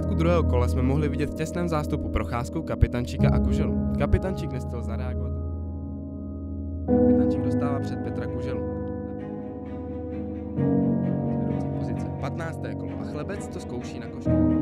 začátku druhého kola jsme mohli vidět v těsném zástupu procházku kapitančíka a Kuželu. Kapitančík nestihl zareagovat. Kapitančík dostává před Petra Kuželu. Vedoucí pozice 15. kolo a Chlebec to zkouší na koších.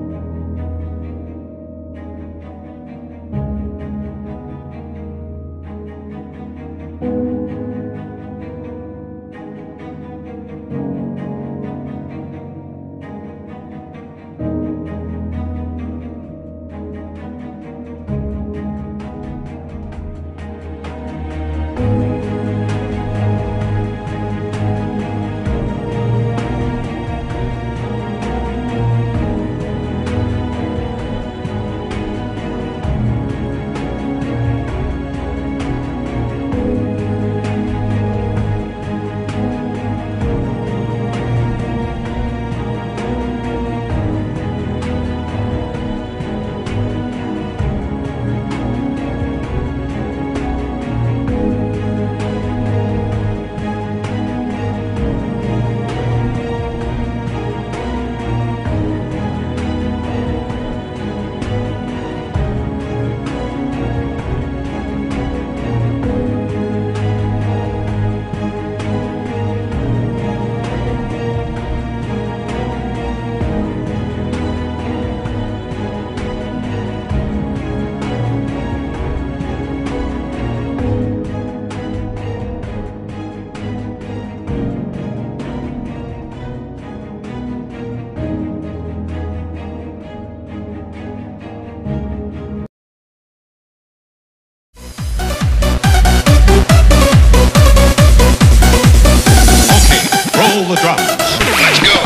The drums. Let's go.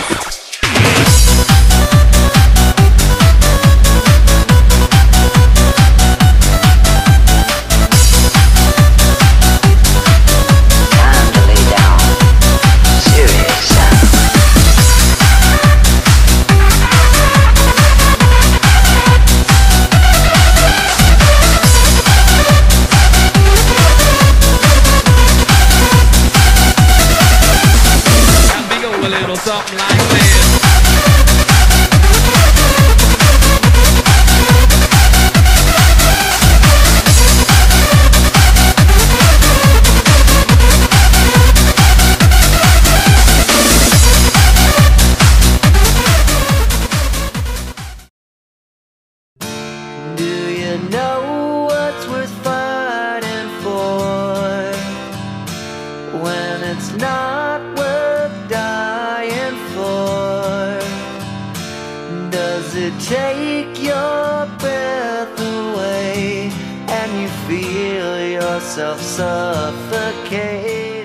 Time to lay down serious sound. A little something like this. Do you know what's worth fighting for when it's not worth dying for? Does it take your breath away and you feel yourself suffocate?